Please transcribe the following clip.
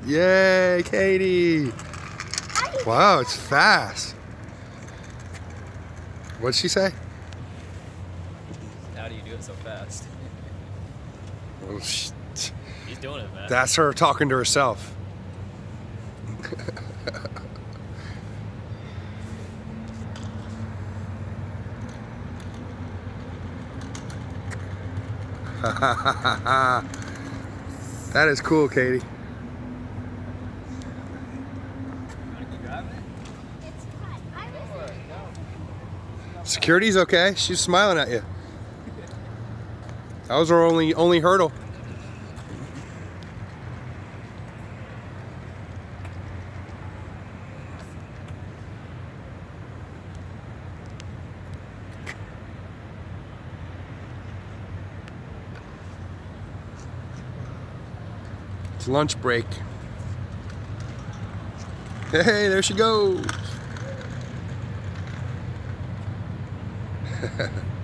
Yay, Katie. Wow, it's fast. What'd she say? How do you do it so fast? Well, He's doing it, man. that's her talking to herself. That is cool, Katie. Security's okay. She's smiling at you. That was her only hurdle. It's lunch break. Hey, there she goes.